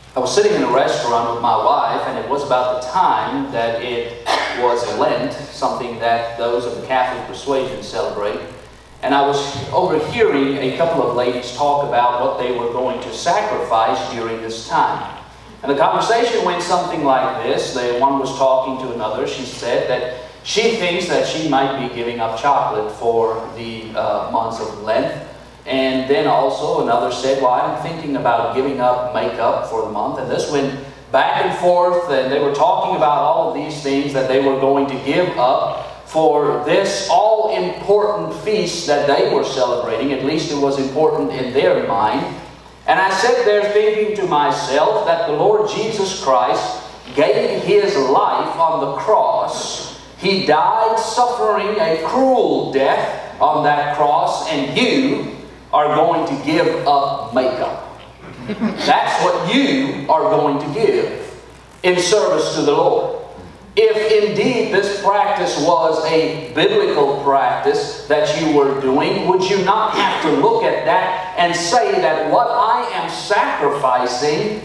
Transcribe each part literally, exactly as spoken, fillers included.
I was sitting in a restaurant with my wife, and it was about the time that it was Lent, something that those of the Catholic persuasion celebrate. And I was overhearing a couple of ladies talk about what they were going to sacrifice during this time. And the conversation went something like this. The one was talking to another. She said that she thinks that she might be giving up chocolate for the uh, months of Lent. And then also another said, well, I'm thinking about giving up makeup for the month. And this went back and forth, and they were talking about all of these things that they were going to give up for this all-important feast that they were celebrating. At least it was important in their mind. And I sat there thinking to myself that the Lord Jesus Christ gave His life on the cross. He died suffering a cruel death on that cross, and you are going to give up makeup. That's what you are going to give in service to the Lord. If indeed this practice was a biblical practice that you were doing, would you not have to look at that and say that what I am sacrificing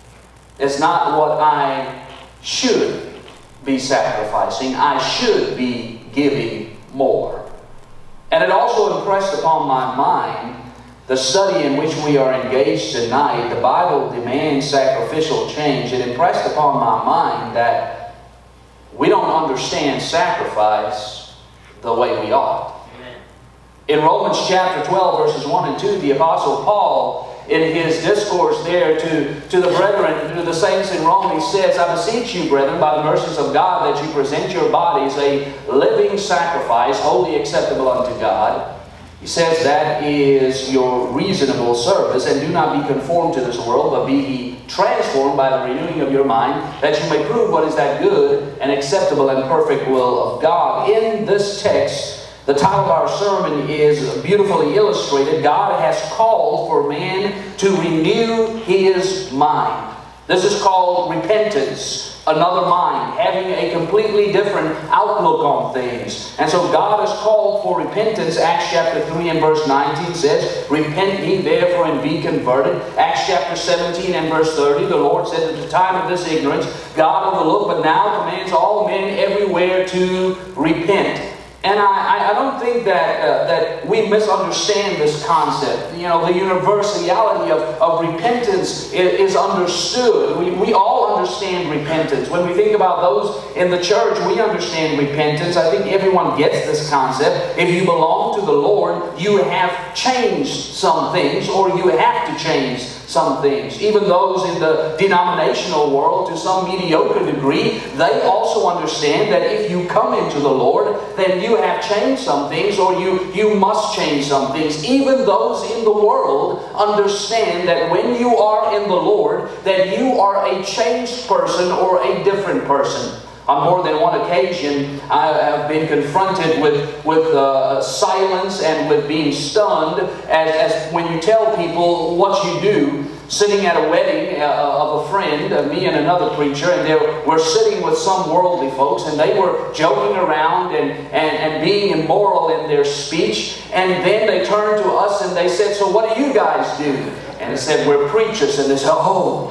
is not what I should be sacrificing? I should be giving more. And it also impressed upon my mind the study in which we are engaged tonight. The Bible demands sacrificial change. It impressed upon my mind that we don't understand sacrifice the way we ought. Amen. In Romans chapter twelve, verses one and two, the Apostle Paul, in his discourse there to, to the brethren, to the saints in Rome, he says, I beseech you, brethren, by the mercies of God, that you present your bodies a living sacrifice, wholly acceptable unto God. He says that is your reasonable service, and do not be conformed to this world, but be ye transformed by the renewing of your mind, that you may prove what is that good and acceptable and perfect will of God. In this text, the title of our sermon is beautifully illustrated. God has called for man to renew his mind. This is called repentance, another mind, having a completely different outlook on things. And so God has called for repentance. Acts chapter three and verse nineteen says, repent ye therefore and be converted. Acts chapter seventeen and verse thirty, the Lord said, at the time of this ignorance, God overlooked, but now commands all men everywhere to repent. And I, I don't think that, uh, that we misunderstand this concept. You know, the universality of, of repentance is, is understood. We, we all understand repentance. When we think about those in the church, we understand repentance. I think everyone gets this concept. If you belong to the Lord, you have changed some things, or you have to change some things. Even those in the denominational world, to some mediocre degree, they also understand that if you come into the Lord, then you have changed some things, or you, you must change some things. Even those in the world understand that when you are in the Lord, that you are a changed person or a different person. On more than one occasion, I have been confronted with, with uh, silence and with being stunned as, as when you tell people what you do. Sitting at a wedding uh, of a friend, uh, me and another preacher, and they were sitting with some worldly folks, and they were joking around and, and, and being immoral in their speech. And then they turned to us and they said, so what do you guys do? And they said, we're preachers. And they said, oh,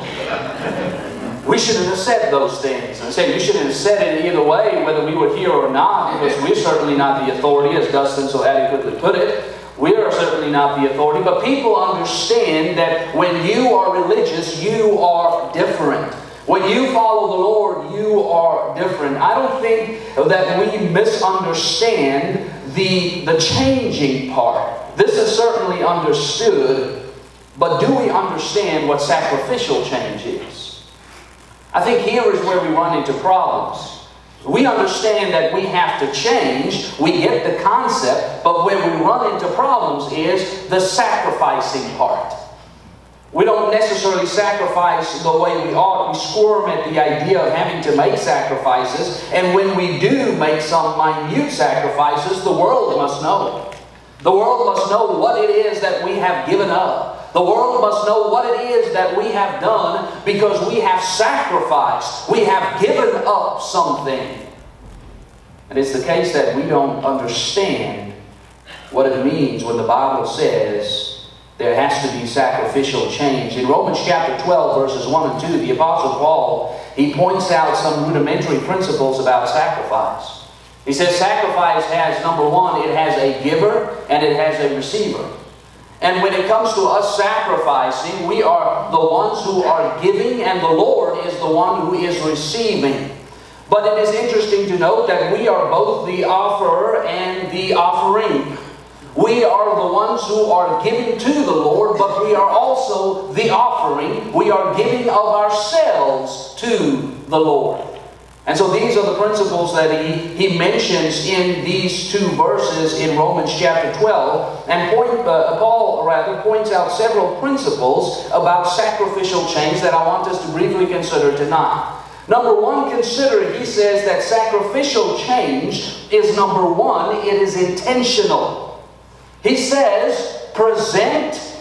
we shouldn't have said those things. And I said, you shouldn't have said it either way, whether we were here or not, because we're certainly not the authority, as Dustin so adequately put it. We are certainly not the authority, but people understand that when you are religious, you are different. When you follow the Lord, you are different. I don't think that we misunderstand the, the changing part. This is certainly understood, but do we understand what sacrificial change is? I think here is where we run into problems. We understand that we have to change. We get the concept, but where we run into problems is the sacrificing part. We don't necessarily sacrifice the way we ought. We squirm at the idea of having to make sacrifices. And when we do make some minute sacrifices, the world must know. The world must know what it is that we have given up. The world must know what it is that we have done, because we have sacrificed. We have given up something. And it's the case that we don't understand what it means when the Bible says there has to be sacrificial change. In Romans chapter twelve, verses one and two, the Apostle Paul, he points out some rudimentary principles about sacrifice. He says sacrifice has, number one, it has a giver and it has a receiver. And when it comes to us sacrificing, we are the ones who are giving, and the Lord is the one who is receiving. But it is interesting to note that we are both the offerer and the offering. We are the ones who are giving to the Lord, but we are also the offering. We are giving of ourselves to the Lord. And so these are the principles that he, he mentions in these two verses in Romans chapter twelve. And point, uh, Paul rather points out several principles about sacrificial change that I want us to briefly consider tonight. Number one, consider, he says that sacrificial change is, number one, it is intentional. He says, present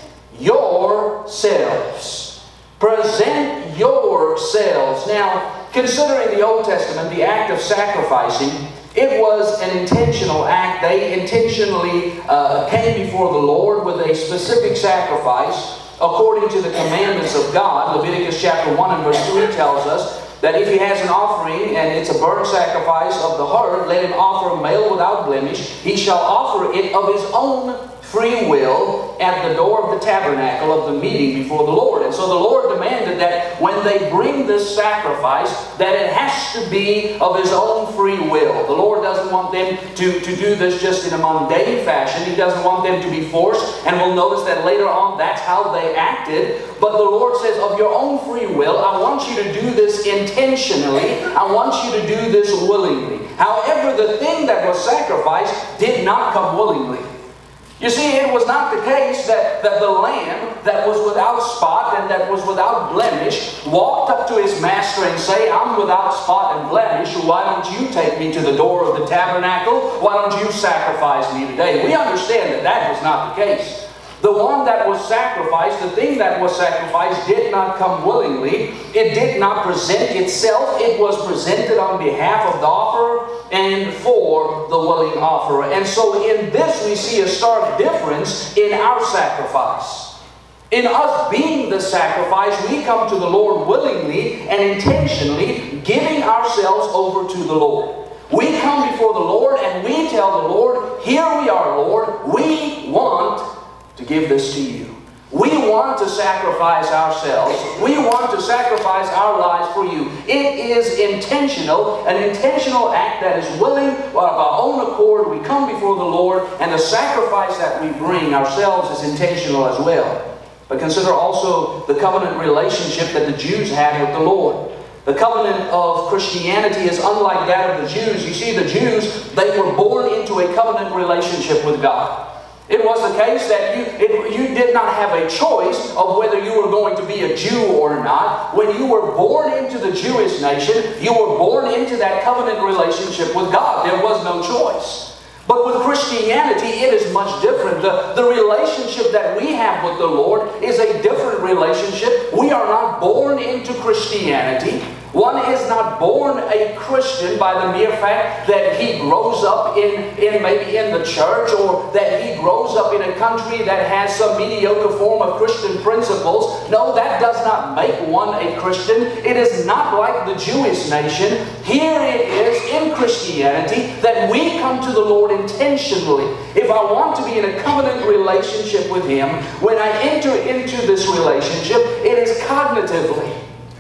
yourselves. Present yourselves. Now, considering the Old Testament, the act of sacrificing, it was an intentional act. They intentionally uh, came before the Lord with a specific sacrifice according to the commandments of God. Leviticus chapter one and verse three tells us that if he has an offering and it's a burnt sacrifice of the herd, let him offer a male without blemish. He shall offer it of his own free will at the door of the tabernacle of the meeting before the Lord. And so the Lord demanded that when they bring this sacrifice, that it has to be of his own free will. The Lord doesn't want them to, to do this just in a mundane fashion. He doesn't want them to be forced. And we'll notice that later on that's how they acted. But the Lord says, of your own free will, I want you to do this intentionally. I want you to do this willingly. However, the thing that was sacrificed did not come willingly. You see, it was not the case that, that the lamb that was without spot and that was without blemish walked up to his master and say, I'm without spot and blemish. Why don't you take me to the door of the tabernacle? Why don't you sacrifice me today? We understand that that was not the case. The one that was sacrificed, the thing that was sacrificed, did not come willingly. It did not present itself. It was presented on behalf of the offerer and for the willing offerer. And so in this we see a stark difference in our sacrifice. In us being the sacrifice, we come to the Lord willingly and intentionally, giving ourselves over to the Lord. We come before the Lord and we tell the Lord, here we are, Lord. We want to give this to you. We want to sacrifice ourselves. We want to sacrifice our lives for you. It is intentional, an intentional act that is willing, of our own accord. We come before the Lord, and the sacrifice that we bring ourselves is intentional as well. But consider also the covenant relationship that the Jews had with the Lord. The covenant of Christianity is unlike that of the Jews. You see, the Jews, they were born into a covenant relationship with God. It was the case that you, it, you did not have a choice of whether you were going to be a Jew or not. When you were born into the Jewish nation, you were born into that covenant relationship with God. There was no choice. But with Christianity, it is much different. The, the relationship that we have with the Lord is a different relationship. We are not born into Christianity. One is not born a Christian by the mere fact that he grows up in, in maybe in the church, or that he grows up in a country that has some mediocre form of Christian principles. No, that does not make one a Christian. It is not like the Jewish nation. Here it is in Christianity that we come to the Lord intentionally. If I want to be in a covenant relationship with Him, when I enter into this relationship, it is cognitively.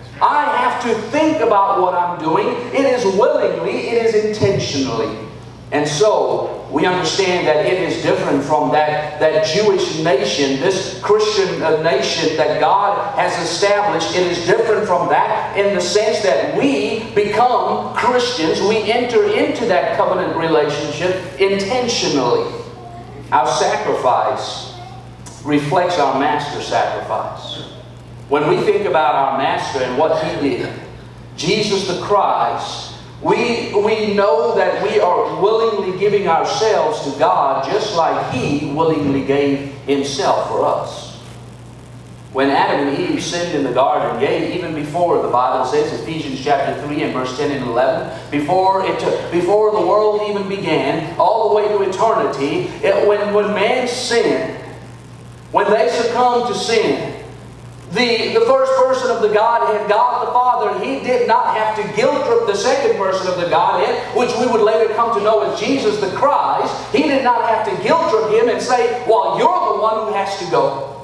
I have to think about what I'm doing. It is willingly, it is intentionally. And so, we understand that it is different from that, that Jewish nation, this Christian uh, nation that God has established. It is different from that in the sense that we become Christians. We enter into that covenant relationship intentionally. Our sacrifice reflects our Master's sacrifice. When we think about our Master and what He did, Jesus the Christ, we, we know that we are willingly giving ourselves to God just like He willingly gave Himself for us. When Adam and Eve sinned in the garden, yea, even before, the Bible says, Ephesians chapter three and verse ten and eleven, before, it, before the world even began, all the way to eternity, it, when, when man sinned, when they succumbed to sin, The, the first person of the Godhead, God the Father, He did not have to guilt trip the second person of the Godhead, which we would later come to know as Jesus the Christ. He did not have to guilt trip Him and say, well, you're the one who has to go.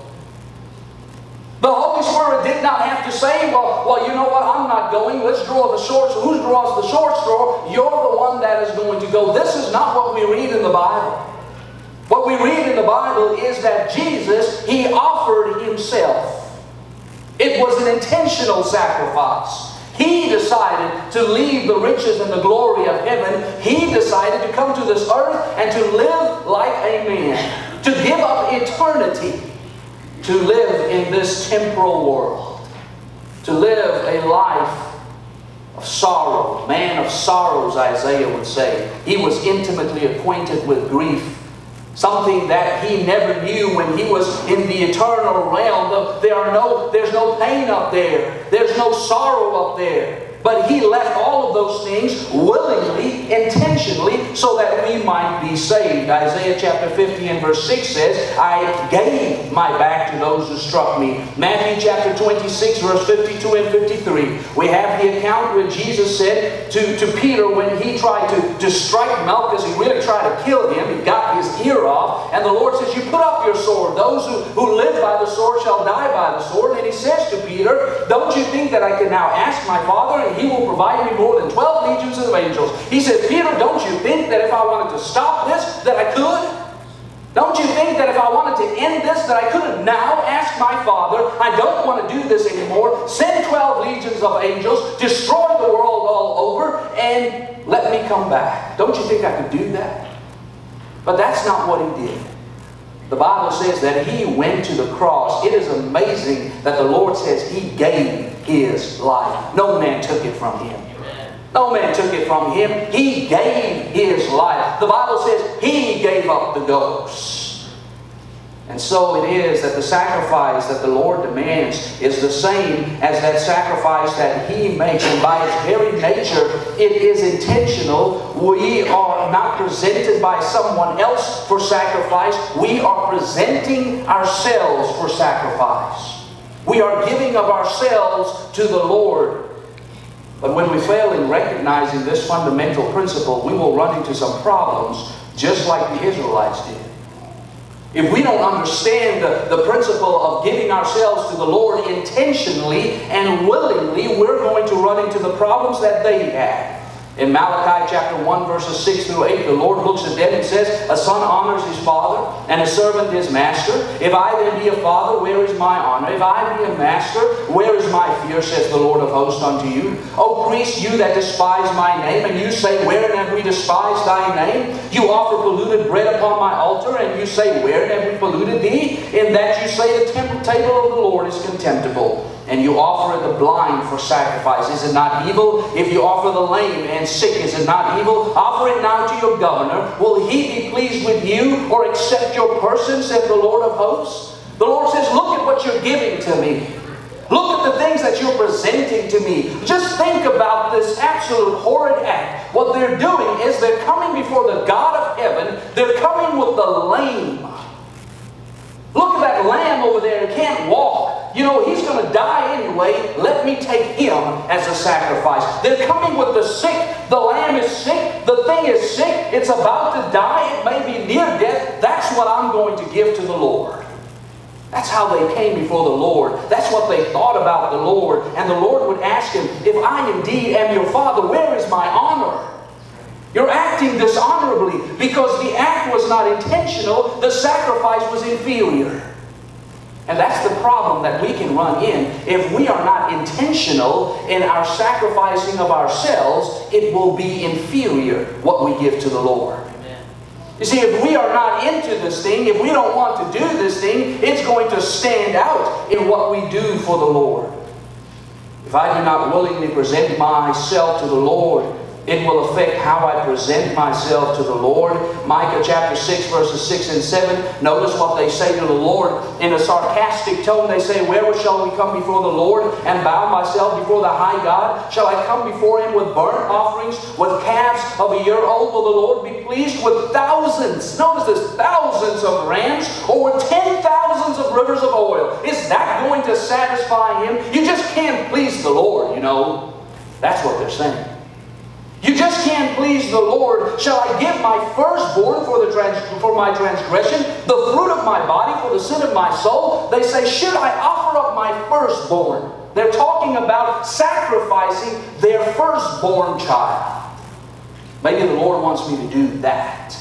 The Holy Spirit did not have to say, well, well, you know what, I'm not going. Let's draw the short straw. Who draws the short straw? You're the one that is going to go. This is not what we read in the Bible. What we read in the Bible is that Jesus, He offered Himself. It was an intentional sacrifice. He decided to leave the riches and the glory of heaven. He decided to come to this earth and to live like a man. To give up eternity. To live in this temporal world. To live a life of sorrow. Man of sorrows, Isaiah would say. He was intimately acquainted with grief. Something that He never knew when He was in the eternal realm. There are no, there's no pain up there. There's no sorrow up there. But He left all of those things willingly, intentionally, so that we might be saved. Isaiah chapter fifty and verse six says, I gave my back to those who struck me. Matthew chapter twenty-six verse fifty-two and fifty-three. We have the account where Jesus said to, to Peter when he tried to, to strike Malchus, he really tried to kill him. He got his ear off. And the Lord says, you put up your sword. Those who, who live by the sword shall die by the sword. And He says to Peter, don't you think that I can now ask my Father, and He will provide me more than twelve legions of angels? He says, Peter, don't you think that if I wanted to stop this, that I could? Don't you think that if I wanted to end this, that I could now ask my Father, I don't want to do this anymore, send twelve legions of angels, destroy the world all over, and let me come back? Don't you think I could do that? But that's not what He did. The Bible says that He went to the cross. It is amazing that the Lord says He gave His life. No man took it from Him. No man took it from Him. He gave His life. The Bible says He gave up the ghost. And so it is that the sacrifice that the Lord demands is the same as that sacrifice that He makes. And by its very nature, it is intentional. We are not presented by someone else for sacrifice. We are presenting ourselves for sacrifice. We are giving of ourselves to the Lord. But when we fail in recognizing this fundamental principle, we will run into some problems just like the Israelites did. If we don't understand the, the principle of giving ourselves to the Lord intentionally and willingly, we're going to run into the problems that they had. In Malachi chapter one verses six through eight, the Lord looks at them and says, a son honors his father, and a servant his master. If I then be a father, where is my honor? If I be a master, where is my fear, says the Lord of hosts unto you? O priests, you that despise my name, and you say, wherein have we despised thy name? You offer polluted bread upon my altar, and you say, wherein have we polluted thee? In that you say, the temple table of the Lord is contemptible. And you offer the blind for sacrifice. Is it not evil if you offer the lame and sick? Is it not evil? Offer it now to your governor. Will he be pleased with you or accept your person, said the Lord of hosts? The Lord says, look at what you're giving to me. Look at the things that you're presenting to me. Just think about this absolute horrid act. What they're doing is they're coming before the God of heaven. They're coming with the lame. Look at that lamb over there who can't walk. You know, he's going to die anyway. Let me take him as a sacrifice. They're coming with the sick. The lamb is sick. The thing is sick. It's about to die. It may be near death. That's what I'm going to give to the Lord. That's how they came before the Lord. That's what they thought about the Lord. And the Lord would ask him, if I indeed am your father, where is my honor? You're acting dishonorably because the act was not intentional. The sacrifice was inferior. And that's the problem that we can run in. If we are not intentional in our sacrificing of ourselves, it will be inferior what we give to the Lord. Amen. You see, if we are not into this thing, if we don't want to do this thing, it's going to stand out in what we do for the Lord. If I do not willingly present myself to the Lord, it will affect how I present myself to the Lord. Micah chapter six verses six and seven. Notice what they say to the Lord. In a sarcastic tone they say, where shall we come before the Lord and bow myself before the high God? Shall I come before him with burnt offerings, with calves of a year old? Will the Lord be pleased with thousands? Notice this, thousands of rams, or with ten thousands of rivers of oil. Is that going to satisfy Him? You just can't please the Lord, you know. That's what they're saying. You just can't please the Lord. Shall I give my firstborn for, the trans for my transgression, the fruit of my body for the sin of my soul? They say, should I offer up my firstborn? They're talking about sacrificing their firstborn child. Maybe the Lord wants me to do that.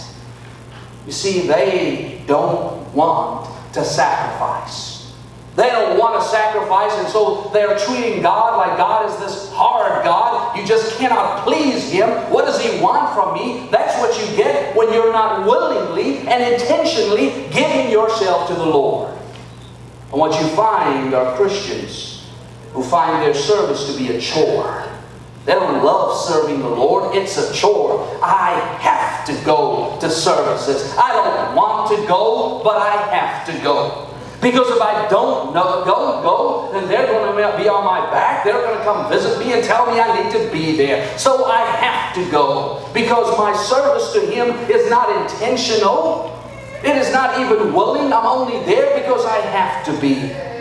You see, they don't want to sacrifice. They don't want to sacrifice, and so they're treating God like God is this hard God. You just cannot please Him. What does He want from me? That's what you get when you're not willingly and intentionally giving yourself to the Lord. And what you find are Christians who find their service to be a chore. They don't love serving the Lord. It's a chore. I have to go to services. I don't want to go, but I have to go. Because if I don't know, go, go, then they're going to be on my back. They're going to come visit me and tell me I need to be there. So I have to go. Because my service to Him is not intentional. It is not even willing. I'm only there because I have to be.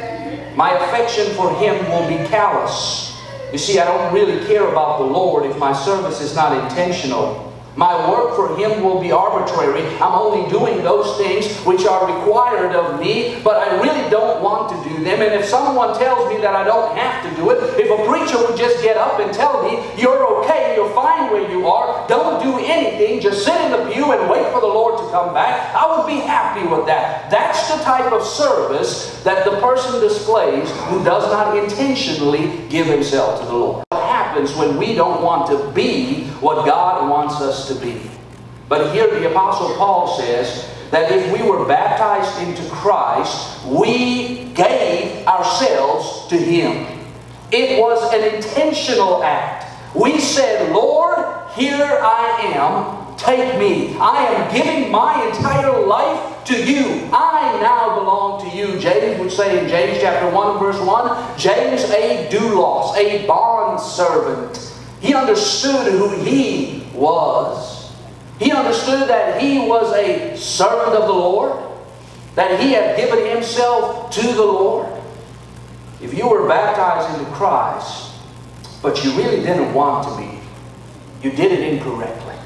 My affection for Him will be callous. You see, I don't really care about the Lord if my service is not intentional. My work for Him will be arbitrary. I'm only doing those things which are required of me, but I really don't want to do them. And if someone tells me that I don't have to do it, if a preacher would just get up and tell me, you're okay, you're fine where you are, don't do anything, just sit in the pew and wait for the Lord to come back, I would be happy with that. That's the type of service that the person displays who does not intentionally give himself to the Lord. When we don't want to be what God wants us to be. But here the Apostle Paul says that if we were baptized into Christ, we gave ourselves to Him. It was an intentional act. We said, Lord, here I am, take me. I am giving my entire life to you. I now belong to you. James would say in James chapter one verse one, James a doulos, a bond servant. He understood who he was. He understood that he was a servant of the Lord, that he had given himself to the Lord. If you were baptized into Christ, but you really didn't want to be, you did it incorrectly.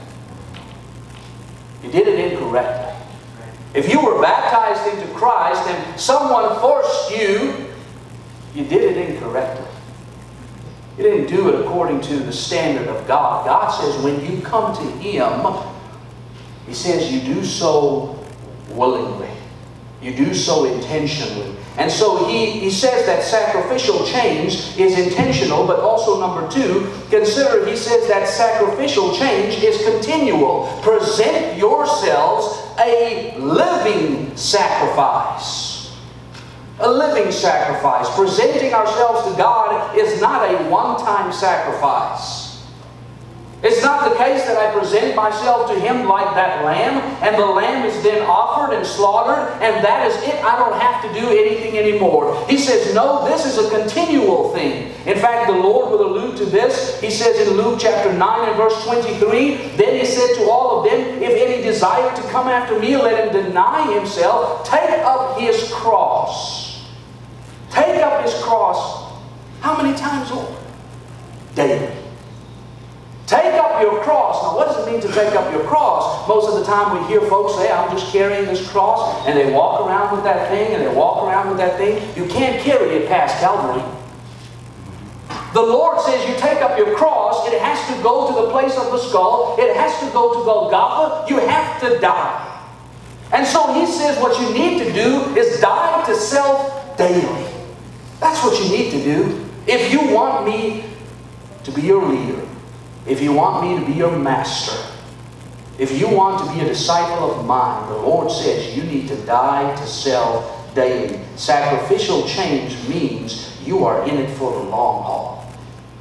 You did it incorrectly. If you were baptized into Christ and someone forced you, you did it incorrectly. You didn't do it according to the standard of God. God says when you come to Him, He says you do so willingly. You do so intentionally. And so he, he says that sacrificial change is intentional, but also number two, consider, he says that sacrificial change is continual. Present yourselves a living sacrifice. A living sacrifice. Presenting ourselves to God is not a one-time sacrifice. It's not the case that I present myself to Him like that lamb, and the lamb is then offered and slaughtered, and that is it. I don't have to do anything anymore. He says, no, this is a continual thing. In fact, the Lord will allude to this. He says in Luke chapter nine and verse twenty-three, then He said to all of them, if any desire to come after me, let him deny himself, take up his cross. Take up his cross. How many times, Lord? Daily. Take up your cross. Now, what does it mean to take up your cross? Most of the time we hear folks say, I'm just carrying this cross, and they walk around with that thing, and they walk around with that thing. You can't carry it past Calvary. The Lord says you take up your cross, it has to go to the place of the skull, it has to go to Golgotha, you have to die. And so He says what you need to do is die to self daily. That's what you need to do. If you want me to be your leader, if you want me to be your master, if you want to be a disciple of mine, the Lord says you need to die to self daily. Sacrificial change means you are in it for the long haul.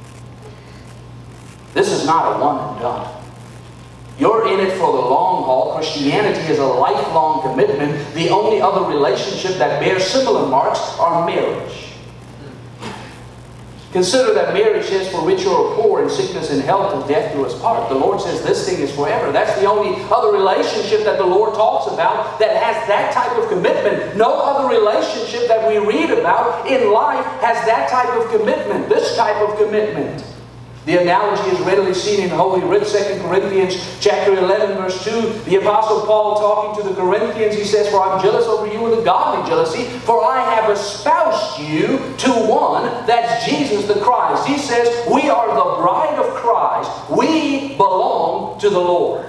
This is not a one and done. You're in it for the long haul. Christianity is a lifelong commitment. The only other relationship that bears similar marks are marriage. Consider that marriage says, for which you are poor in sickness and health and death do us part. The Lord says this thing is forever. That's the only other relationship that the Lord talks about that has that type of commitment. No other relationship that we read about in life has that type of commitment, this type of commitment. The analogy is readily seen in Holy Writ, Second Corinthians chapter eleven, verse two. The Apostle Paul talking to the Corinthians, he says, for I'm jealous over you with a godly jealousy, for I have espoused you to one, that's Jesus the Christ. He says, we are the bride of Christ. We belong to the Lord.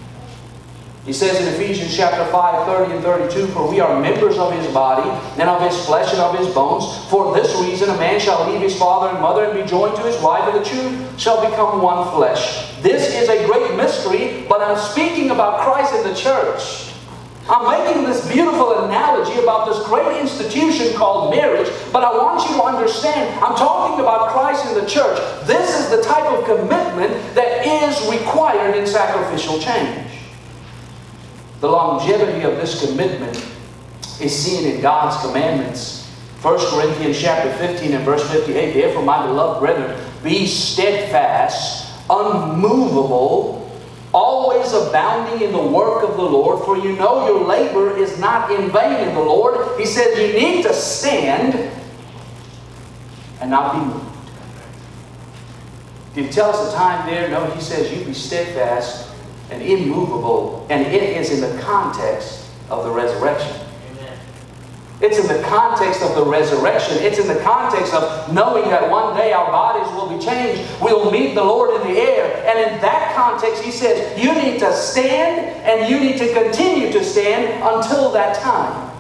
He says in Ephesians chapter five, thirty and thirty-two, for we are members of His body, and of His flesh and of His bones. For this reason a man shall leave his father and mother and be joined to his wife, and the two shall become one flesh. This is a great mystery, but I'm speaking about Christ in the church. I'm making this beautiful analogy about this great institution called marriage, but I want you to understand, I'm talking about Christ in the church. This is the type of commitment that is required in sacrificial change. The longevity of this commitment is seen in God's commandments. First Corinthians chapter fifteen and verse fifty-eight, therefore, my beloved brethren, be steadfast, unmovable, always abounding in the work of the Lord, for you know your labor is not in vain in the Lord. He says you need to stand and not be moved. Did He tell us a time there? No, He says you be steadfast and immovable, and it is in the context of the resurrection. Amen. It's in the context of the resurrection. It's in the context of knowing that one day our bodies will be changed. We'll meet the Lord in the air. And in that context, He says, you need to stand and you need to continue to stand until that time.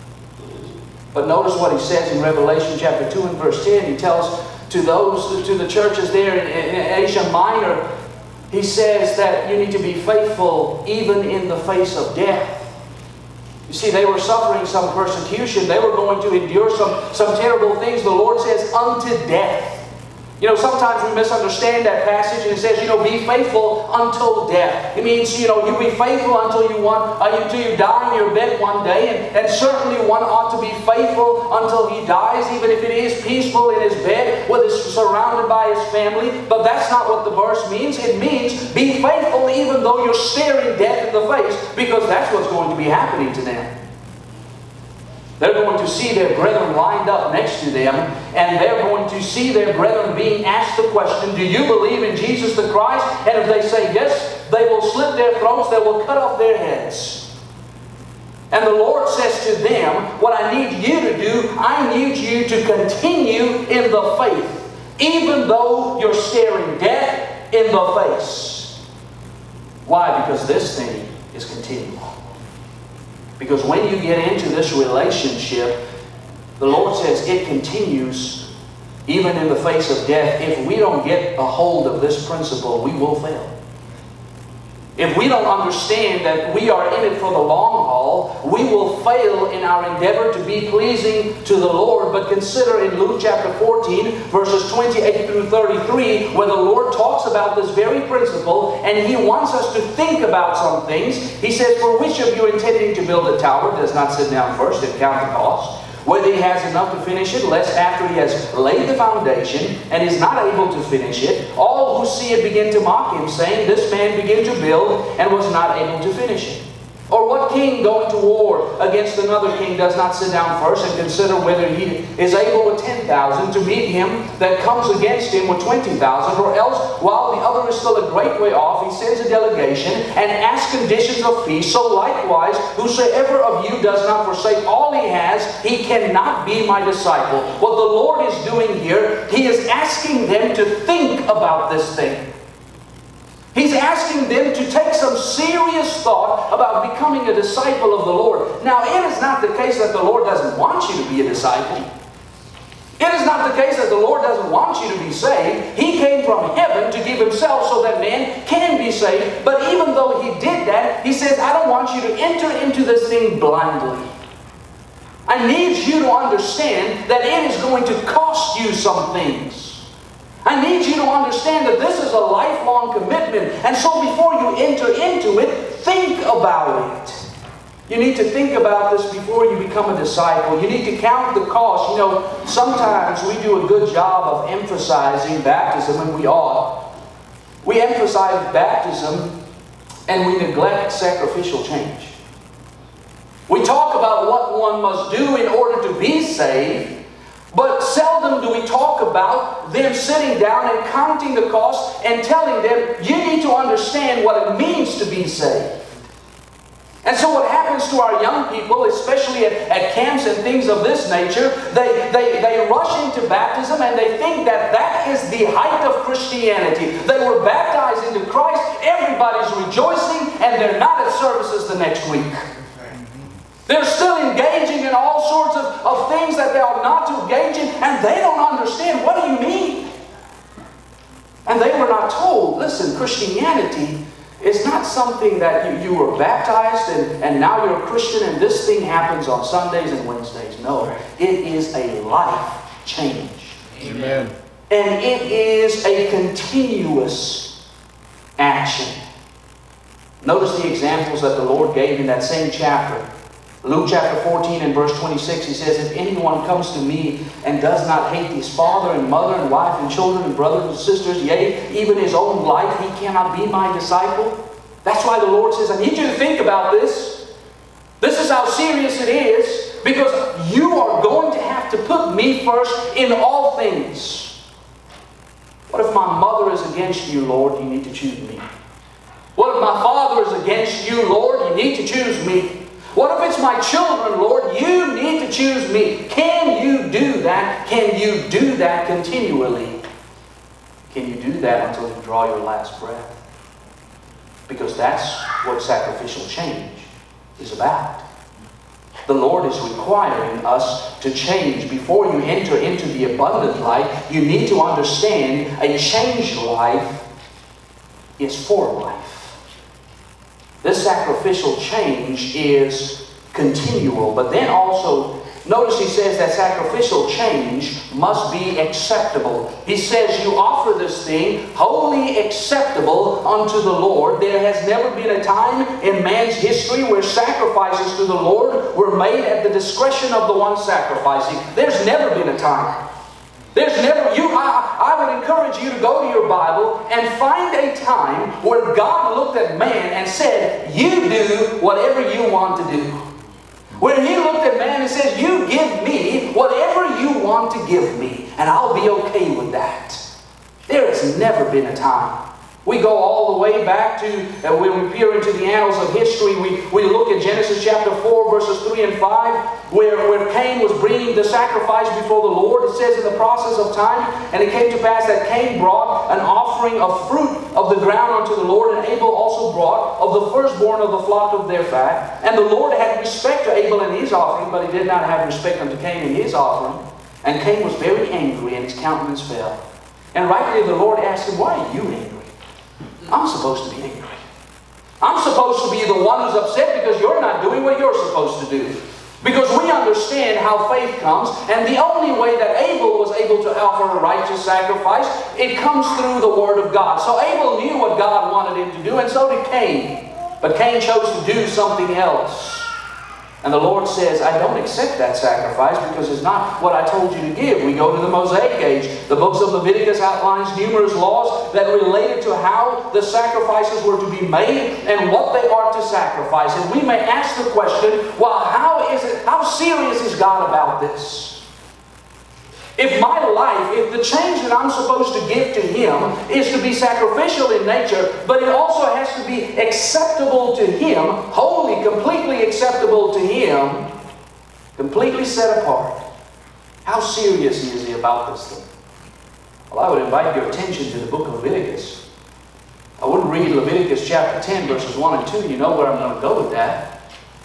But notice what He says in Revelation chapter two and verse ten. He tells to those, to the churches there in, in Asia Minor, He says that you need to be faithful even in the face of death. You see, they were suffering some persecution. They were going to endure some, some terrible things. The Lord says, unto death. You know, sometimes we misunderstand that passage, and it says, you know, be faithful until death. It means, you know, you be faithful until you want, uh, until you die in your bed one day, and, and certainly one ought to be faithful until he dies, even if it is peaceful in his bed, with his, surrounded by his family. But that's not what the verse means. It means be faithful even though you're staring death in the face, because that's what's going to be happening to them. They're going to see their brethren lined up next to them, and they're going to see their brethren being asked the question, do you believe in Jesus the Christ? And if they say yes, they will slit their throats, they will cut off their heads. And the Lord says to them, what I need you to do, I need you to continue in the faith, even though you're staring death in the face. Why? Because this thing is continual. Because when you get into this relationship, the Lord says it continues even in the face of death. If we don't get a hold of this principle, we will fail. If we don't understand that we are in it for the long haul, we will fail in our endeavor to be pleasing to the Lord. But consider in Luke chapter fourteen, verses twenty-eight through thirty-three, where the Lord talks about this very principle, and He wants us to think about some things. He says, for which of you intending to build a tower does not sit down first and count the cost, whether he has enough to finish it, lest after he has laid the foundation and is not able to finish it, all who see it begin to mock him, saying, this man began to build and was not able to finish it. Or what king going to war against another king does not sit down first and consider whether he is able with ten thousand to meet him that comes against him with twenty thousand, or else while the other is still a great way off, he sends a delegation and asks conditions of peace. So likewise, whosoever of you does not forsake all he has, he cannot be my disciple. What the Lord is doing here, He is asking them to think about this thing. He's asking them to take some serious thought about becoming a disciple of the Lord. Now, it is not the case that the Lord doesn't want you to be a disciple. It is not the case that the Lord doesn't want you to be saved. He came from heaven to give Himself so that man can be saved. But even though He did that, He says, I don't want you to enter into this thing blindly. I need you to understand that it is going to cost you some things. I need you to understand that this is a lifelong commitment. And so before you enter into it, think about it. You need to think about this before you become a disciple. You need to count the cost. You know, sometimes we do a good job of emphasizing baptism, and we ought. We emphasize baptism and we neglect sacrificial change. We talk about what one must do in order to be saved, but seldom do we talk about them sitting down and counting the cost and telling them, you need to understand what it means to be saved. And so what happens to our young people, especially at, at camps and things of this nature, they, they, they rush into baptism and they think that that is the height of Christianity. They were baptized into Christ, everybody's rejoicing, and they're not at services the next week. They're still engaging in all sorts of, of things that they are not to engage in, and they don't understand, what do you mean? And they were not told, listen, Christianity is not something that you, you were baptized and, and now you're a Christian and this thing happens on Sundays and Wednesdays. No, it is a life change. Amen. And it is a continuous action. Notice the examples that the Lord gave in that same chapter. Luke chapter fourteen and verse twenty-six, He says, if anyone comes to me and does not hate his father and mother and wife and children and brothers and sisters, yea, even his own life, he cannot be my disciple. That's why the Lord says, I need you to think about this. This is how serious it is, because you are going to have to put me first in all things. What if my mother is against you, Lord? You need to choose me. What if my father is against you, Lord? You need to choose me. What if it's my children, Lord? You need to choose me. Can you do that? Can you do that continually? Can you do that until you draw your last breath? Because that's what sacrificial change is about. The Lord is requiring us to change. Before you enter into the abundant life, you need to understand a changed life is for life. This sacrificial change is continual. But then also, notice he says that sacrificial change must be acceptable. He says you offer this thing wholly acceptable unto the Lord. There has never been a time in man's history where sacrifices to the Lord were made at the discretion of the one sacrificing. There's never been a time. There's never, you, I, I would encourage you to go to your Bible and find a time where God looked at man and said, you do whatever you want to do. Where He looked at man and said, you give me whatever you want to give me, and I'll be okay with that. There has never been a time. We go all the way back to, uh, when we peer into the annals of history, we, we look at Genesis chapter four, verses three and five, where, where Cain was bringing the sacrifice before the Lord. It says in the process of time, and it came to pass that Cain brought an offering of fruit of the ground unto the Lord, and Abel also brought of the firstborn of the flock of their fat. And the Lord had respect to Abel and his offering, but He did not have respect unto Cain and his offering. And Cain was very angry, and his countenance fell. And rightly the Lord asked him, why are you angry? I'm supposed to be angry. I'm supposed to be the one who's upset because you're not doing what you're supposed to do. Because we understand how faith comes, and the only way that Abel was able to offer a righteous sacrifice, it comes through the Word of God. So Abel knew what God wanted him to do, and so did Cain. But Cain chose to do something else. And the Lord says, I don't accept that sacrifice because it's not what I told you to give. We go to the Mosaic age. The books of Leviticus outlines numerous laws that related to how the sacrifices were to be made and what they are to sacrifice. And we may ask the question, well, how is it, how serious is God about this? If my life, if the change that I'm supposed to give to Him is to be sacrificial in nature, but it also has to be acceptable to Him, wholly, completely acceptable to Him, completely set apart, how serious is He about this thing? Well, I would invite your attention to the book of Leviticus. I wouldn't read Leviticus chapter ten, verses one and two. You know where I'm going to go with that.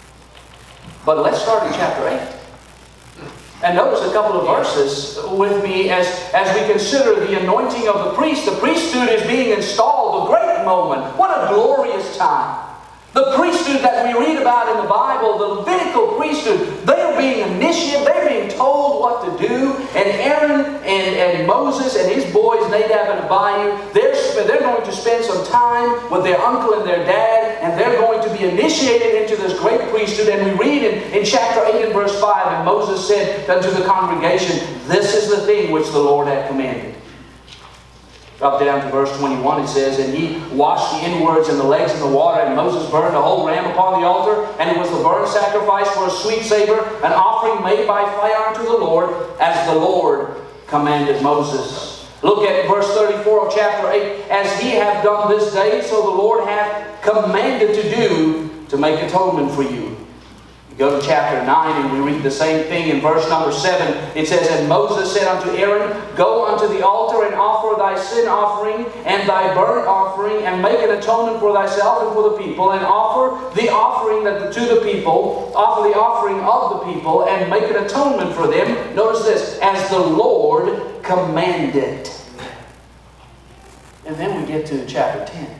But let's start in chapter eight. And notice a couple of verses with me as, as we consider the anointing of the priest. The priesthood is being installed, a great moment. What a glorious time. The priesthood that we read about in the Bible, the Levitical priesthood, they're being initiated, they're being told what to do. And Aaron and, and Moses and his boys, Nadab and Abihu, they're, they're going to spend some time with their uncle and their dad and they're going to be initiated into this great priesthood. And we read in, in chapter eight and verse five, and Moses said unto the congregation, this is the thing which the Lord had commanded. Up down to verse twenty-one, it says, and he washed the inwards and the legs in the water, and Moses burned a whole ram upon the altar, and it was the burnt sacrifice for a sweet savor, an offering made by fire unto the Lord, as the Lord commanded Moses. Look at verse thirty-four of chapter eight. As he hath done this day, so the Lord hath commanded to do, to make atonement for you. Go to chapter nine and we read the same thing in verse number seven. It says, and Moses said unto Aaron, go unto the altar and offer thy sin offering and thy burnt offering, and make an atonement for thyself and for the people, and offer the offering that the, to the people, offer the offering of the people, and make an atonement for them. Notice this, as the Lord commanded. And then we get to chapter ten.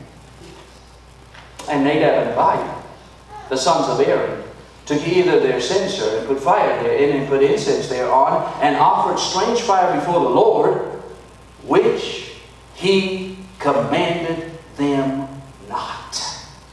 And Nadab and Abihu, the sons of Aaron, took either their censer and put fire therein, and put incense thereon, and offered strange fire before the Lord, which he commanded them not.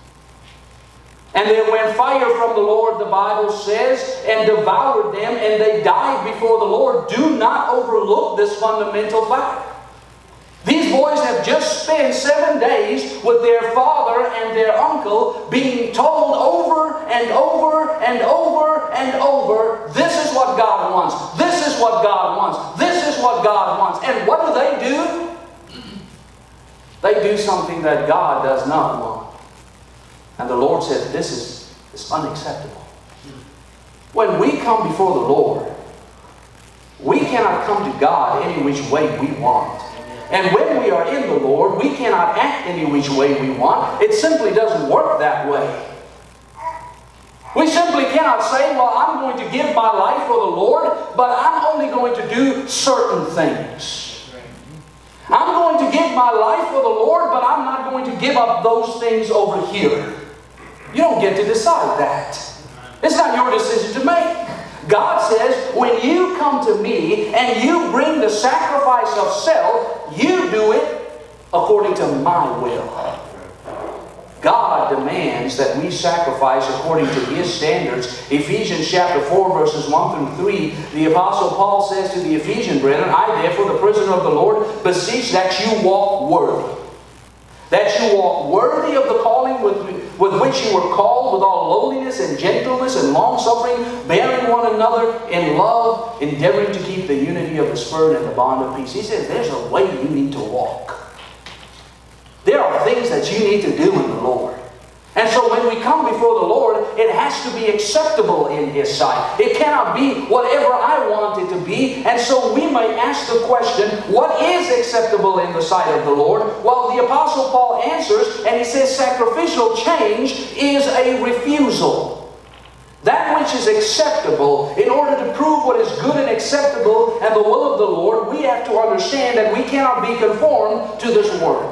And there went fire from the Lord, the Bible says, and devoured them, and they died before the Lord. Do not overlook this fundamental fact. These boys have just spent seven days with their father and their uncle, being told over and over and over and over, this is what God wants, this is what God wants, this is what God wants. And what do they do? They do something that God does not want. And the Lord says, this is, is unacceptable. When we come before the Lord, we cannot come to God any which way we want. And when we are in the Lord, we cannot act any which way we want. It simply doesn't work that way. We simply cannot say, well, I'm going to give my life for the Lord, but I'm only going to do certain things. I'm going to give my life for the Lord, but I'm not going to give up those things over here. You don't get to decide that. It's not your decision to make. God says, when you come to me and you bring the sacrifice of self, you do it according to my will. God demands that we sacrifice according to His standards. Ephesians chapter four, verses one through three, the Apostle Paul says to the Ephesian brethren, I therefore, the prisoner of the Lord, beseech that you walk worthy. That you walk worthy of the calling with, with which you were called, with all lowliness and gentleness and long-suffering, bearing one another in love, endeavoring to keep the unity of the Spirit and the bond of peace. He says there's a way you need to walk. There are things that you need to do in the Lord. And so when we come before the Lord, it has to be acceptable in His sight. It cannot be whatever I want it to be. And so we may ask the question, what is acceptable in the sight of the Lord? Well, the Apostle Paul answers, and he says sacrificial change is a refusal. That which is acceptable, in order to prove what is good and acceptable and the will of the Lord, we have to understand that we cannot be conformed to this world.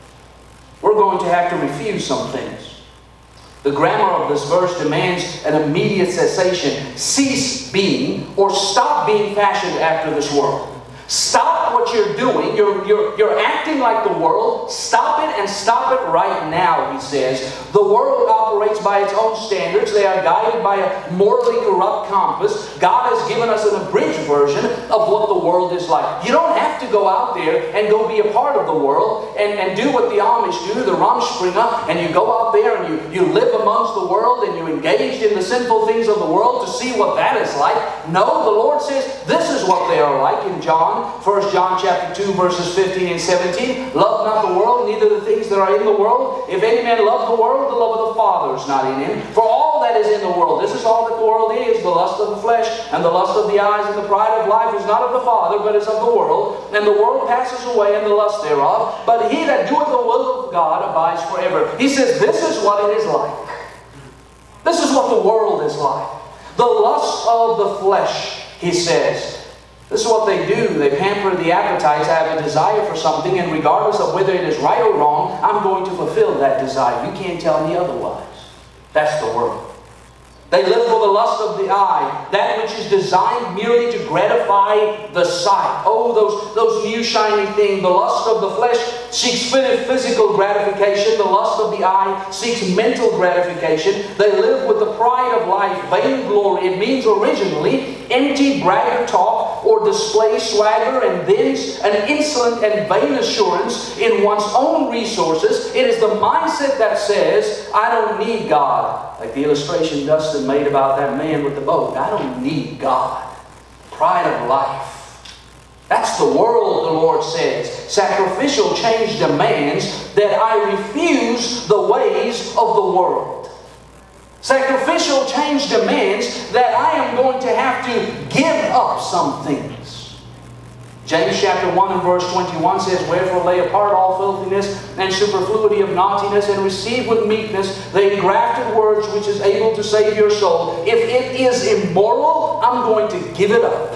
We're going to have to refuse some things. The grammar of this verse demands an immediate cessation. Cease being, or stop being fashioned after this world. Stop what you're doing. You're, you're, you're acting like the world. Stop it, and stop it right now, he says. The world operates by its own standards. They are guided by a morally corrupt compass. God has given us an abridged version of what the world is like. You don't have to go out there and go be a part of the world and, and do what the Amish do, the Ramspringer, and you go out there and you, you live amongst the world and you engage in the sinful things of the world to see what that is like. No, the Lord says this is what they are like in John. First John chapter two, verses fifteen and seventeen. Love not the world, neither the things that are in the world. If any man love the world, the love of the Father is not in him. For all that is in the world, this is all that the world is, the lust of the flesh, and the lust of the eyes, and the pride of life is not of the Father, but is of the world. And the world passes away, and the lust thereof. But he that doeth the will of God abides forever. He says this is what it is like. This is what the world is like. The lust of the flesh, he says. This is what they do. They pamper the appetites. I have a desire for something, and regardless of whether it is right or wrong, I'm going to fulfill that desire. You can't tell me otherwise. That's the world. They live for the lust of the eye, that which is designed merely to gratify the sight. Oh, those, those new shiny things, the lust of the flesh. seeks physical gratification. The lust of the eye seeks mental gratification. They live with the pride of life, vainglory. It means originally empty bragger talk or display swagger and thence an insolent and vain assurance in one's own resources. It is the mindset that says, I don't need God. Like the illustration Dustin made about that man with the boat. I don't need God. Pride of life. That's the world, the Lord says. Sacrificial change demands that I refuse the ways of the world. Sacrificial change demands that I am going to have to give up some things. James chapter one and verse twenty-one says, Wherefore lay apart all filthiness and superfluity of naughtiness, and receive with meekness the engrafted words which is able to save your soul. If it is immoral, I'm going to give it up.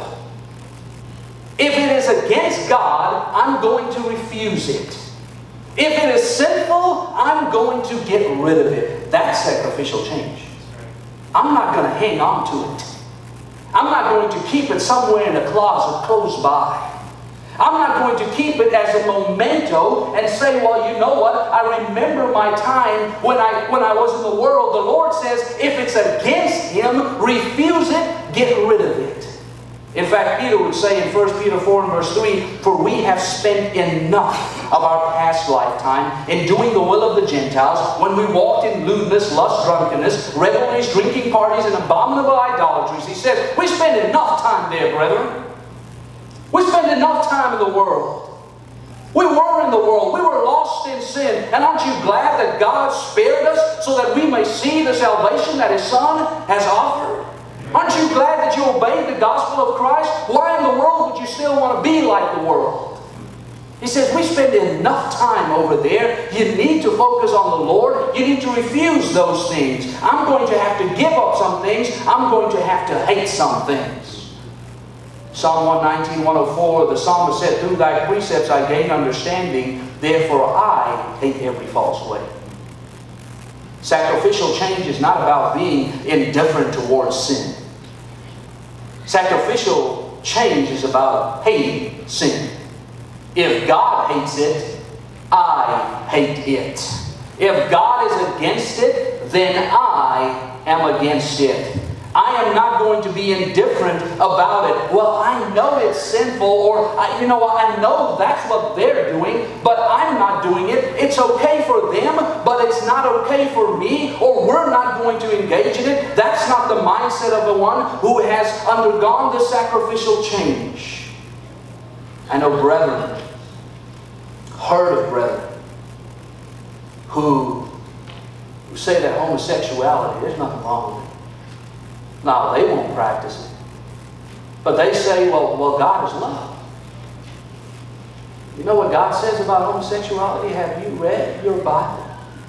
If it is against God, I'm going to refuse it. If it is sinful, I'm going to get rid of it. That's sacrificial change. I'm not going to hang on to it. I'm not going to keep it somewhere in a closet close by. I'm not going to keep it as a memento and say, well, you know what? I remember my time when I, when I was in the world. The Lord says, if it's against Him, refuse it, get rid of it. In fact, Peter would say in First Peter four and verse three, For we have spent enough of our past lifetime in doing the will of the Gentiles, when we walked in lewdness, lust, drunkenness, revelries, drinking parties, and abominable idolatries. He says, we spend enough time there, brethren. We spend enough time in the world. We were in the world. We were lost in sin. And aren't you glad that God spared us so that we may see the salvation that His Son has offered? Aren't you glad that you obeyed the gospel of Christ? Why in the world would you still want to be like the world? He says, we spend enough time over there. You need to focus on the Lord. You need to refuse those things. I'm going to have to give up some things. I'm going to have to hate some things. Psalm one nineteen, one oh four, the psalmist said, Through thy precepts I gain understanding, therefore I hate every false way. Sacrificial change is not about being indifferent towards sin. Sacrificial change is about hating sin. If God hates it, I hate it. If God is against it, then I am against it. I am not going to be indifferent about it. Well, I know it's sinful, or, I, you know, I know that's what they're doing, but I'm not doing it. It's okay for them, but it's not okay for me, or we're not going to engage in it. That's not the mindset of the one who has undergone the sacrificial change. I know brethren, heard of brethren, who, who say that homosexuality, there's nothing wrong with it. No, they won't practice it. But they say, well, well, God is love. You know what God says about homosexuality? Have you read your Bible?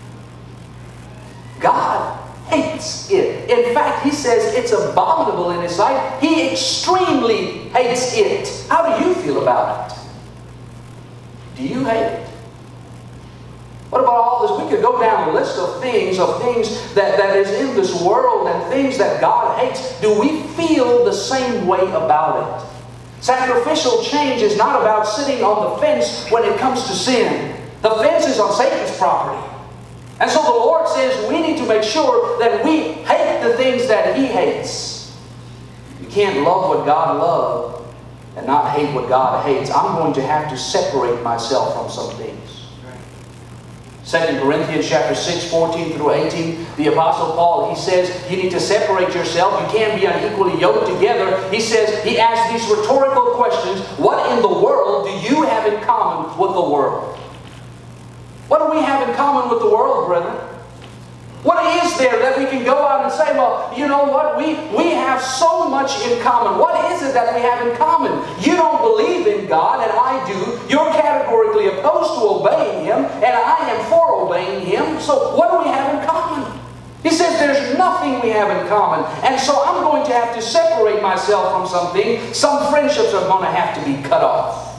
God hates it. In fact, He says it's abominable in His sight. He extremely hates it. How do you feel about it? Do you hate it? What about all this? We could go down a list of things, of things that, that is in this world and things that God hates. Do we feel the same way about it? Sacrificial change is not about sitting on the fence when it comes to sin. The fence is on Satan's property. And so the Lord says we need to make sure that we hate the things that He hates. You can't love what God loves and not hate what God hates. I'm going to have to separate myself from some things. Second Corinthians chapter six, fourteen through eighteen, the Apostle Paul, he says you need to separate yourself. You can't be unequally yoked together. He says, he asks these rhetorical questions. What in the world do you have in common with the world? What do we have in common with the world, brethren? What is there that we can go out and say, well, you know what? We, we have so much in common. What is it that we have in common? You don't believe in God, and I do. You're categorically opposed to obeying Him, and I am for obeying Him. So what do we have in common? He says there's nothing we have in common. And so I'm going to have to separate myself from something. Some friendships are going to have to be cut off.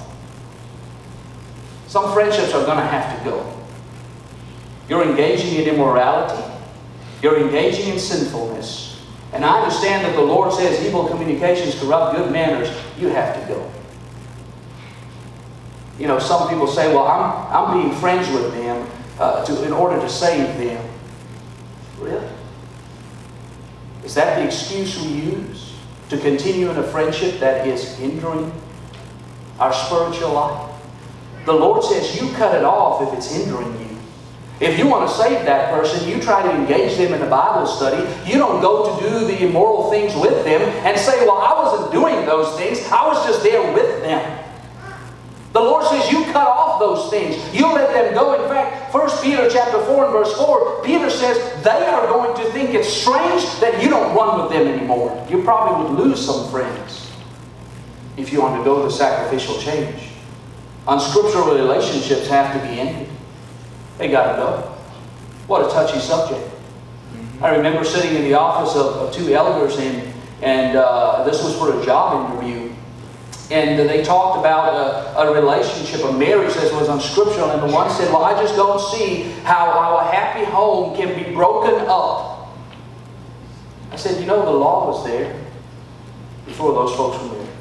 Some friendships are going to have to go. You're engaging in immorality. You're engaging in sinfulness. And I understand that the Lord says evil communications corrupt good manners. You have to go. You know, some people say, well, I'm, I'm being friends with them uh, to, in order to save them. Really? Is that the excuse we use to continue in a friendship that is hindering our spiritual life? The Lord says you cut it off if it's hindering you. If you want to save that person, you try to engage them in a Bible study. You don't go to do the immoral things with them and say, well, I wasn't doing those things. I was just there with them. The Lord says you cut off those things. You let them go. In fact, First Peter chapter four and verse four, Peter says they are going to think it's strange that you don't run with them anymore. You probably would lose some friends if you undergo the sacrificial change. Unscriptural relationships have to be ended. They got to go. What a touchy subject. I remember sitting in the office of, of two elders, and, and uh, this was for a job interview. And they talked about a, a relationship, a marriage that was unscriptural. And the one said, well, I just don't see how, how a happy home can be broken up. I said, you know, the law was there before those folks were married.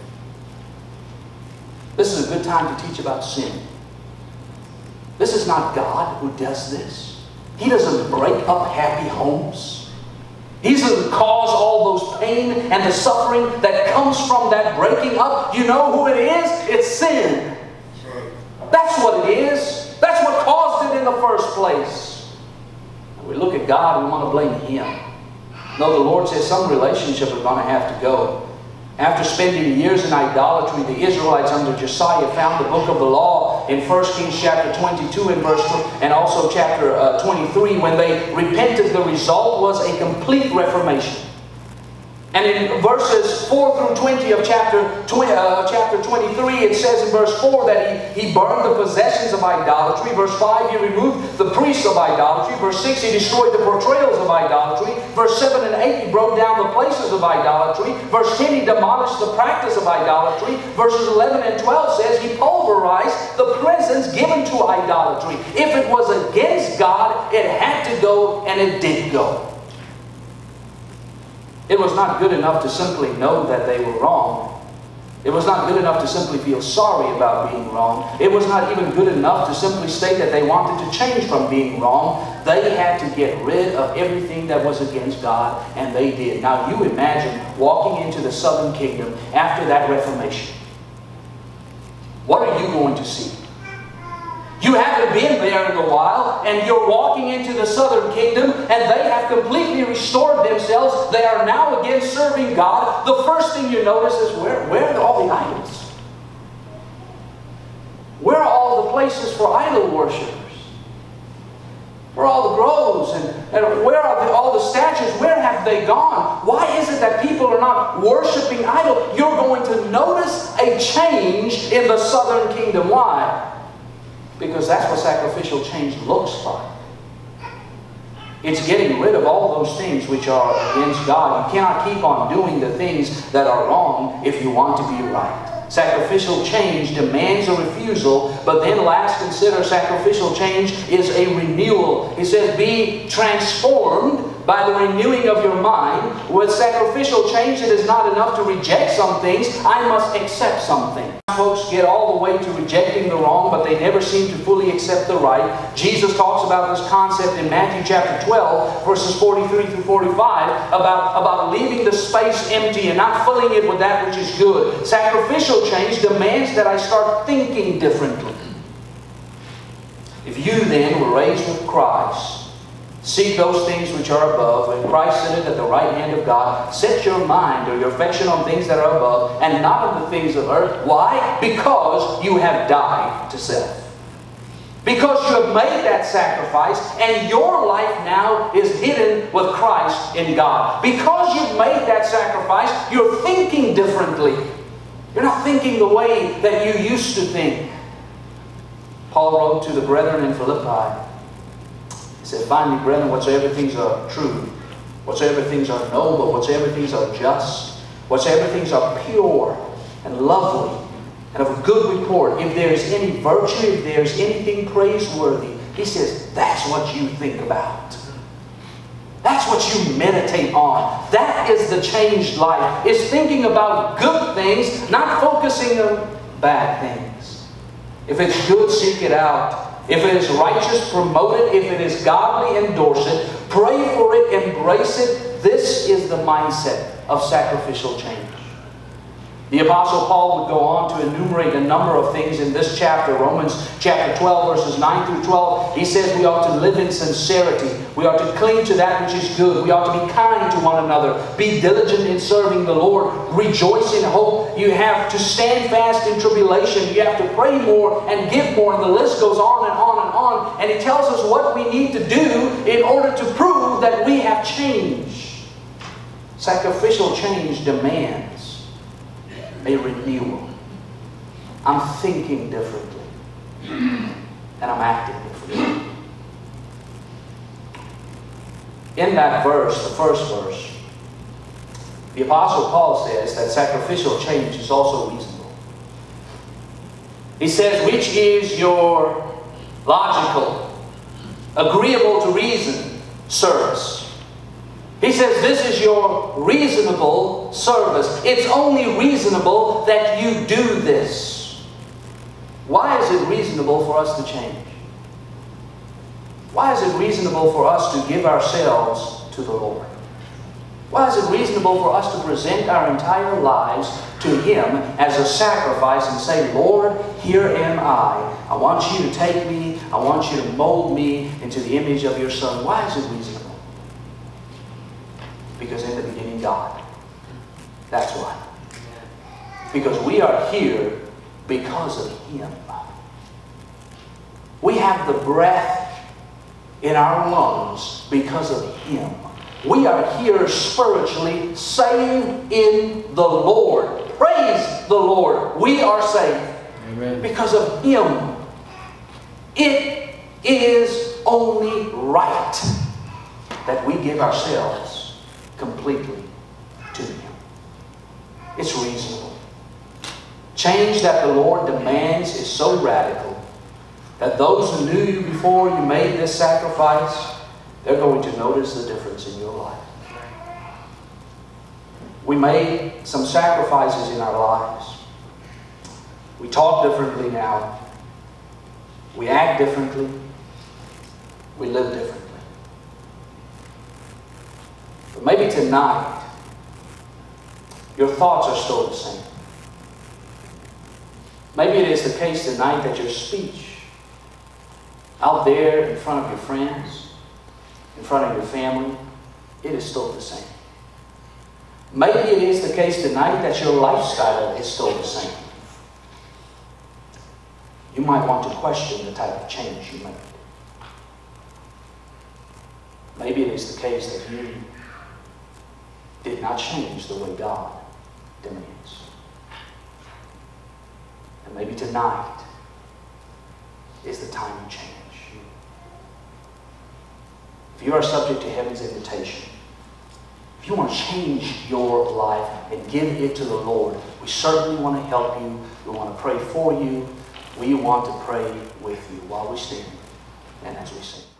This is a good time to teach about sin. This is not God who does this. He doesn't break up happy homes. He doesn't cause all those pain and the suffering that comes from that breaking up. You know who it is? It's sin. That's what it is. That's what caused it in the first place. When we look at God, we want to blame Him. No, the Lord says some relationships are going to have to go. After spending years in idolatry, the Israelites under Josiah found the book of the law in First Kings chapter twenty-two and verse two, and also chapter uh, twenty-three. When they repented, the result was a complete reformation. And in verses four through twenty of chapter, uh, chapter twenty-three, it says in verse four that he, he burned the possessions of idolatry. Verse five, he removed the priests of idolatry. Verse six, he destroyed the portrayals of idolatry. Verse seven and eight, he broke down the places of idolatry. Verse ten, he demolished the practice of idolatry. Verses eleven and twelve says he pulverized the presents given to idolatry. If it was against God, it had to go, and it did go. It was not good enough to simply know that they were wrong. It was not good enough to simply feel sorry about being wrong. It was not even good enough to simply state that they wanted to change from being wrong. They had to get rid of everything that was against God, and they did. Now you imagine walking into the southern kingdom after that Reformation. What are you going to see? You haven't been there in a while, and you're walking into the southern kingdom, and they have completely restored themselves. They are now again serving God. The first thing you notice is, where, where are all the idols? Where are all the places for idol worshippers? Where are all the groves, and, and where are the, all the statues? Where have they gone? Why is it that people are not worshiping idols? You're going to notice a change in the southern kingdom. Why? Because that's what sacrificial change looks like. It's getting rid of all those things which are against God. You cannot keep on doing the things that are wrong if you want to be right. Sacrificial change demands a refusal, but then last, consider sacrificial change is a renewal. It says, be transformed by the renewing of your mind. With sacrificial change, it is not enough to reject some things. I must accept something. Folks get all the way to rejecting the wrong, but they never seem to fully accept the right. Jesus talks about this concept in Matthew chapter twelve, verses forty-three through forty-five, about, about leaving the space empty and not filling it with that which is good. Sacrificial change demands that I start thinking differently. If you then were raised with Christ, seek those things which are above, when Christ sitteth at the right hand of God. Set your mind or your affection on things that are above, and not on the things of earth. Why? Because you have died to self. Because you have made that sacrifice, and your life now is hidden with Christ in God. Because you've made that sacrifice, you're thinking differently. You're not thinking the way that you used to think. Paul wrote to the brethren in Philippi. He said, finally, brethren, whatsoever things are true, whatsoever things are noble, whatsoever things are just, whatsoever things are pure and lovely and of a good report, if there is any virtue, if there is anything praiseworthy, he says, that's what you think about. That's what you meditate on. That is the changed life. It's thinking about good things, not focusing on bad things. If it's good, seek it out. If it is righteous, promote it. If it is godly, endorse it. Pray for it, embrace it. This is the mindset of sacrificial change. The Apostle Paul would go on to enumerate a number of things in this chapter, Romans chapter twelve, verses nine through twelve. He says we ought to live in sincerity. We ought to cling to that which is good. We ought to be kind to one another. Be diligent in serving the Lord. Rejoice in hope. You have to stand fast in tribulation. You have to pray more and give more. And the list goes on and on and on. And he tells us what we need to do in order to prove that we have changed. Sacrificial change demands a renewal. I'm thinking differently. And I'm acting differently. In that verse, the first verse, the Apostle Paul says that sacrificial change is also reasonable. He says, which is your logical, agreeable to reason service. He says this is your reasonable service. It's only reasonable that you do this. Why is it reasonable for us to change? Why is it reasonable for us to give ourselves to the Lord? Why is it reasonable for us to present our entire lives to Him as a sacrifice and say, Lord, here am I. I want you to take me. I want you to mold me into the image of your Son. Why is it reasonable? Because in the beginning, God. That's why. Because we are here because of Him. We have the breath in our lungs because of Him. We are here spiritually saved in the Lord. Praise the Lord. We are saved. Amen. Because of Him. It is only right that we give ourselves completely to Him. It's reasonable. Change that the Lord demands is so radical that those who knew you before you made this sacrifice, they're going to notice the difference in your life. We made some sacrifices in our lives. We talk differently now. We act differently. We live differently. But maybe tonight, your thoughts are still the same. Maybe it is the case tonight that your speech out there in front of your friends, in front of your family, it is still the same. Maybe it is the case tonight that your lifestyle is still the same. You might want to question the type of change you made. Maybe it is the case that you did not change the way God demands. And maybe tonight is the time you change. If you are subject to heaven's invitation, if you want to change your life and give it to the Lord, we certainly want to help you. We want to pray for you. We want to pray with you while we stand and as we sing.